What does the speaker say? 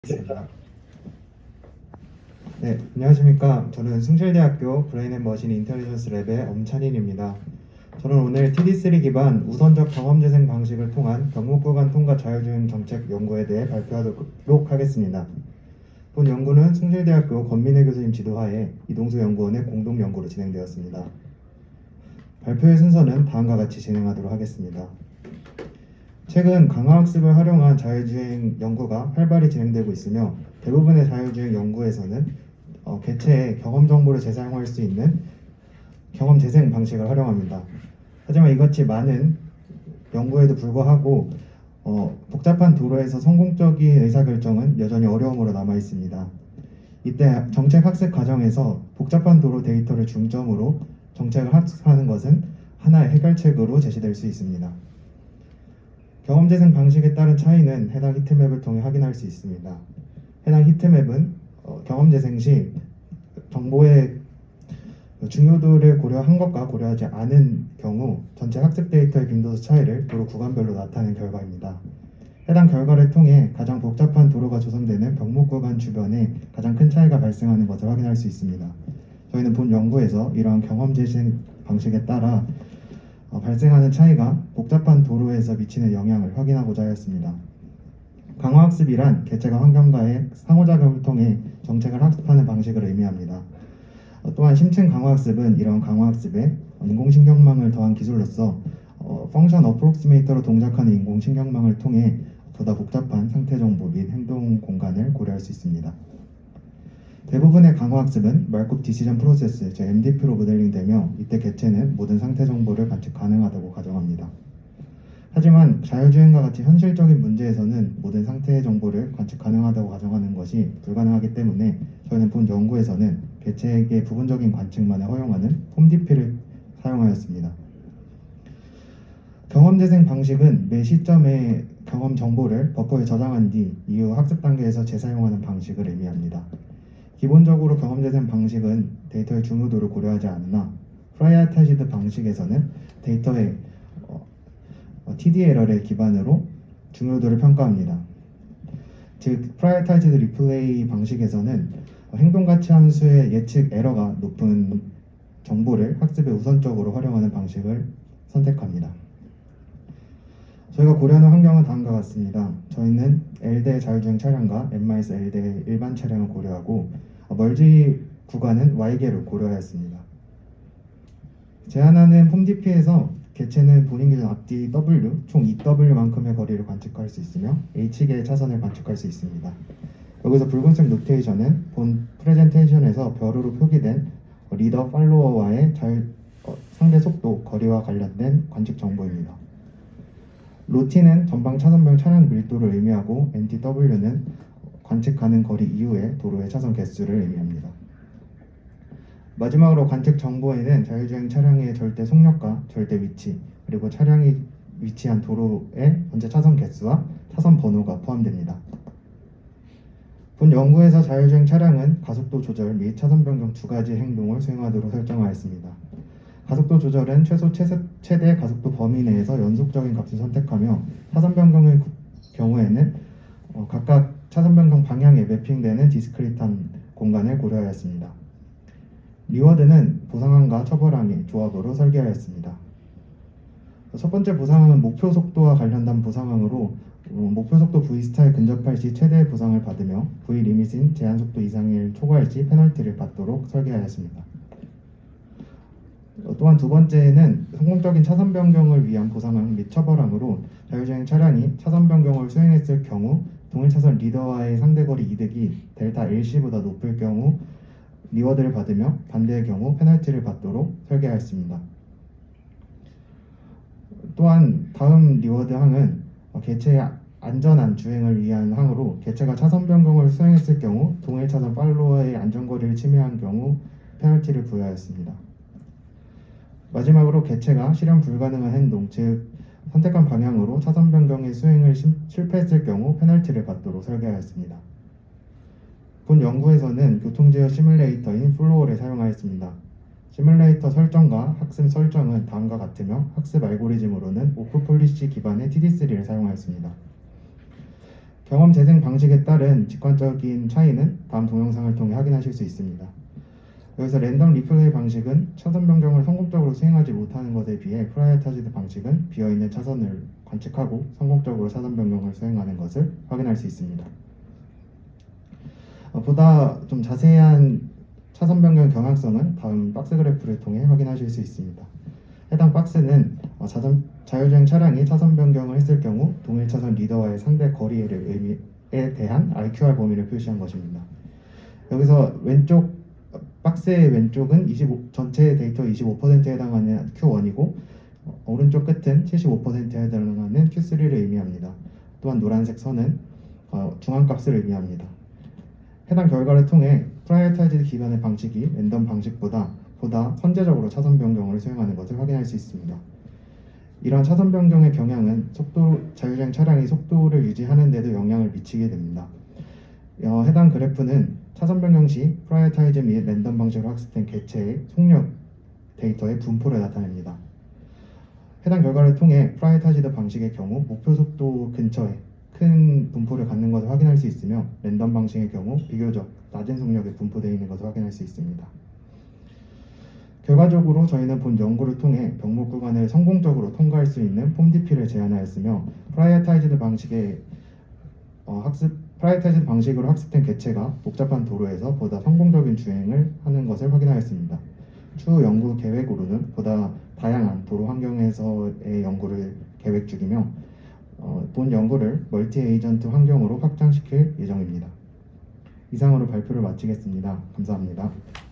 있습니다. 네, 안녕하십니까. 저는 숭실대학교 브레인앤머신 인텔리전스 랩의 엄찬인입니다. 저는 오늘 TD3 기반 우선적 경험재생 방식을 통한 병목구간 통과 자율주행 정책 연구에 대해 발표하도록 하겠습니다. 본 연구는 숭실대학교 권민혜 교수님 지도하에 이동수 연구원의 공동 연구로 진행되었습니다. 발표의 순서는 다음과 같이 진행하도록 하겠습니다. 최근 강화학습을 활용한 자율주행 연구가 활발히 진행되고 있으며 대부분의 자율주행 연구에서는 개체의 경험 정보를 재사용할 수 있는 경험 재생 방식을 활용합니다. 하지만 이같이 많은 연구에도 불구하고 복잡한 도로에서 성공적인 의사결정은 여전히 어려움으로 남아 있습니다. 이때 정책 학습 과정에서 복잡한 도로 데이터를 중점으로 정책을 학습하는 것은 하나의 해결책으로 제시될 수 있습니다. 경험 재생 방식에 따른 차이는 해당 히트맵을 통해 확인할 수 있습니다. 해당 히트맵은 경험 재생 시 정보의 중요도를 고려한 것과 고려하지 않은 경우 전체 학습 데이터의 빈도수 차이를 도로 구간별로 나타낸 결과입니다. 해당 결과를 통해 가장 복잡한 도로가 조성되는 병목 구간 주변에 가장 큰 차이가 발생하는 것을 확인할 수 있습니다. 저희는 본 연구에서 이러한 경험 재생 방식에 따라 발생하는 차이가 복잡한 도로에서 미치는 영향을 확인하고자 하였습니다. 강화학습이란 개체가 환경과의 상호작용을 통해 정책을 학습하는 방식을 의미합니다. 또한 심층 강화학습은 이러한 강화학습에 인공신경망을 더한 기술로서 펑션 어프록시메이터로 동작하는 인공신경망을 통해 보다 복잡한 상태 정보 및 행동 공간을 고려할 수 있습니다. 대부분의 강화학습은 말굽 디시전 프로세스, 즉 MDP로 모델링되며 이때 개체는 모든 상태 정보를 관측 가능하다고 가정합니다. 하지만 자율주행과 같이 현실적인 문제에서는 모든 상태의 정보를 관측 가능하다고 가정하는 것이 불가능하기 때문에 저희는 본 연구에서는 개체에게 부분적인 관측만을 허용하는 폼DP를 사용하였습니다. 경험 재생 방식은 매 시점의 경험 정보를 버퍼에 저장한 뒤 이후 학습 단계에서 재사용하는 방식을 의미합니다. 기본적으로 경험 재생 방식은 데이터의 중요도를 고려하지 않으나 프라이어타이즈드 방식에서는 데이터의 TDLR을 기반으로 중요도를 평가합니다. 즉, 프라이어타이즈드 리플레이 방식에서는 행동가치 함수의 예측 에러가 높은 정보를 학습에 우선적으로 활용하는 방식을 선택합니다. 저희가 고려하는 환경은 다음과 같습니다. 저희는 L대 자율주행 차량과 N-L대 일반 차량을 고려하고 멀지 구간은 Y계를 고려하였습니다. 제한하는 폼DP에서 개체는 본인 기준 앞뒤 W, 총 2W만큼의 거리를 관측할 수 있으며 H계의 차선을 관측할 수 있습니다. 여기서 붉은색 노테이션은 본 프레젠테이션에서 벼루로 표기된 리더 팔로워와의 상대 속도, 거리와 관련된 관측 정보입니다. 로티는 전방 차선별 차량 밀도를 의미하고 NTW는 관측 가능 거리 이후의 도로의 차선 개수를 의미합니다. 마지막으로 관측 정보에는 자율주행 차량의 절대 속력과 절대 위치, 그리고 차량이 위치한 도로의 전체 차선 개수와 차선 번호가 포함됩니다. 본 연구에서 자율주행 차량은 가속도 조절 및 차선 변경 두 가지 행동을 수행하도록 설정하였습니다. 가속도 조절은 최대 가속도 범위 내에서 연속적인 값을 선택하며 차선 변경의 경우에는 각각 차선 변경 방향에 매핑되는 디스크리트한 공간을 고려하였습니다. 리워드는 보상항과 처벌항의 조합으로 설계하였습니다. 첫 번째 보상항은 목표 속도와 관련된 보상항으로 목표 속도 V스타에 근접할 시 최대의 보상을 받으며 V 리밋인 제한 속도 이상을 초과할 시 페널티를 받도록 설계하였습니다. 또한 두 번째는 성공적인 차선 변경을 위한 보상항 및 처벌항으로 자율주행 차량이 차선 변경을 수행했을 경우 동일 차선 리더와의 상대거리 이득이 델타 LC보다 높을 경우 리워드를 받으며 반대의 경우 페널티를 받도록 설계하였습니다. 또한 다음 리워드 항은 개체의 안전한 주행을 위한 항으로 개체가 차선 변경을 수행했을 경우 동일 차선 팔로워의 안전거리를 침해한 경우 페널티를 부여하였습니다. 마지막으로 개체가 실현 불가능한 행동, 즉 선택한 방향으로 차선 변경의 수행을 실패했을 경우 페널티를 받도록 설계하였습니다. 본 연구에서는 교통제어 시뮬레이터인 플로어를 사용하였습니다. 시뮬레이터 설정과 학습 설정은 다음과 같으며 학습 알고리즘으로는 오프폴리시 기반의 TD3를 사용하였습니다. 경험 재생 방식에 따른 직관적인 차이는 다음 동영상을 통해 확인하실 수 있습니다. 여기서 랜덤 리플레이 방식은 차선 변경을 성공적으로 수행하지 못하는 것에 비해 프라이어타이즈드 방식은 비어있는 차선을 관측하고 성공적으로 차선 변경을 수행하는 것을 확인할 수 있습니다. 보다 좀 자세한 차선 변경 경향성은 다음 박스 그래프를 통해 확인하실 수 있습니다. 해당 박스는 자율주행 차량이 차선 변경을 했을 경우 동일 차선 리더와의 상대 거리에 대한 RQR 범위를 표시한 것입니다. 여기서 박스의 왼쪽은 전체 데이터 25%에 해당하는 Q1이고 오른쪽 끝은 75%에 해당하는 Q3를 의미합니다. 또한 노란색 선은 중앙값을 의미합니다. 해당 결과를 통해 프라이어타이즈드 기반의 방식이 랜덤 방식보다 선제적으로 차선 변경을 수행하는 것을 확인할 수 있습니다. 이러한 차선 변경의 경향은 자율주행 차량이 속도를 유지하는 데도 영향을 미치게 됩니다. 해당 그래프는 차선 변경 시 프라이어타이즈 및 랜덤 방식으로 학습된 개체의 속력 데이터의 분포를 나타냅니다. 해당 결과를 통해 프라이어타이즈드 방식의 경우 목표 속도 근처에 큰 분포를 갖는 것을 확인할 수 있으며 랜덤 방식의 경우 비교적 낮은 속력에 분포되어 있는 것을 확인할 수 있습니다. 결과적으로 저희는 본 연구를 통해 병목 구간을 성공적으로 통과할 수 있는 폼DP를 제안하였으며 프라이어타이즈드 방식으로 학습된 개체가 복잡한 도로에서 보다 성공적인 주행을 하는 것을 확인하였습니다. 추후 연구 계획으로는 보다 다양한 도로 환경에서의 연구를 계획 중이며 본 연구를 멀티 에이전트 환경으로 확장시킬 예정입니다. 이상으로 발표를 마치겠습니다. 감사합니다.